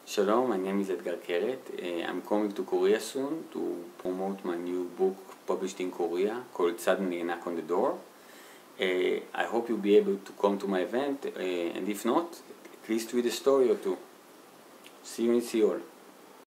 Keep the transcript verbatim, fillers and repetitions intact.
Shalom, my name is Edgar Keret. Uh, I'm coming to Korea soon to promote my new book published in Korea called Suddenly a Knock on the Door. Uh, I hope you'll be able to come to my event, uh, and if not, at least read a story or two. See you in Seoul.